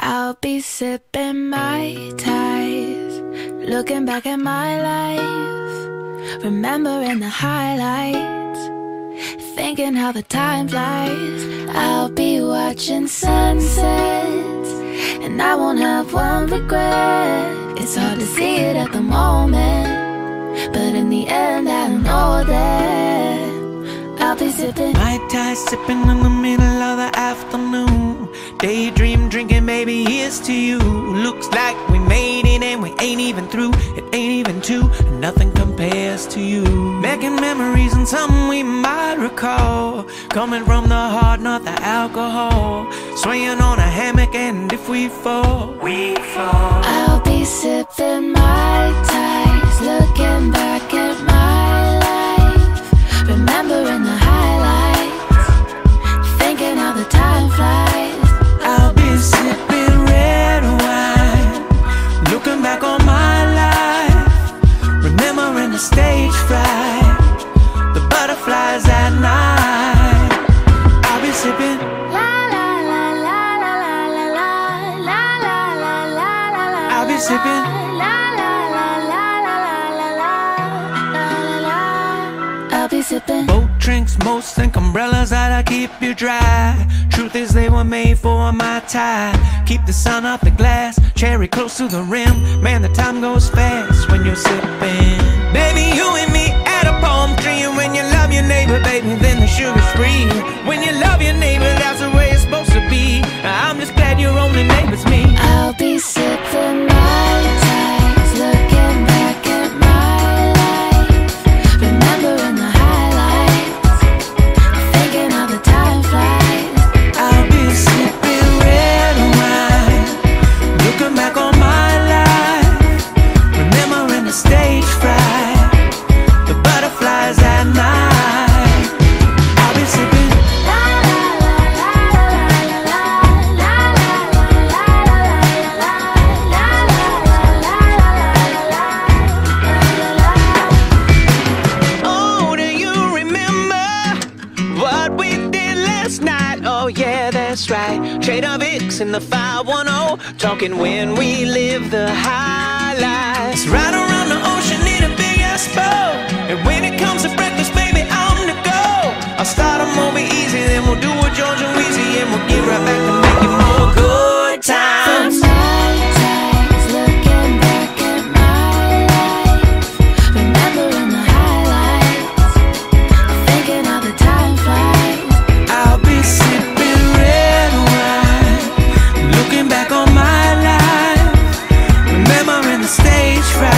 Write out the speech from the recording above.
I'll be sipping Mai Tais, looking back at my life, remembering the highlights, thinking how the time flies. I'll be watching sunsets, and I won't have one regret. It's hard to see it at the moment, but in the end I know that I'll be sipping Mai Tai, sipping in the middle of the afternoon. Daydream drinking, baby, here's to you. Looks like we made it and we ain't even through. It ain't even two, and nothing compares to you. Making memories and something we might recall, coming from the heart, not the alcohol. Swaying on a hammock, and if we fall, we fall. I'll be sipping Mai Tais, looking back at my life, remembering the highlights, thinking how the time flies. I'll be sipping red wine, looking back on my life, remembering the stage fright, the butterflies at night. I'll be sipping La la la la la la la la la la la la la. I'll be sipping La la la la la la la la la. I'll be sipping boat drinks, most think umbrellas that'll keep you dry. Truth is they were made for my tide. Keep the sun off the glass, cherry close to the rim. Man, the time goes fast when you're sipping. Baby, you and me at a palm tree. And when you love your neighbor, baby, then the sugar's free. When you love your neighbor, that's the way it's supposed to be. I'm just glad your only neighbor's me. I'll be sipping Mai Tais, looking back at my life, remembering the highlights, thinking how the time flies. I'll be sipping red wine, looking back on my life, remembering the stage fright, the butterflies at night. I'll be sipping La la la la la la la la. Oh, do you remember what we did last night? Oh yeah, that's right. Trader Vic's in the 510, talking when we live the highlights. Right around the ocean in a big ass boat, and when it comes to breakfast, baby, I'm the go. I'll start 'em over easy, then we'll do a Georgia Wheezy, and we'll get right back to making more good times. Mai Tais, looking back at my life, remembering the highlights, thinking how the time flies. I'll be sipping red wine, looking back on my life, remembering the stage fright,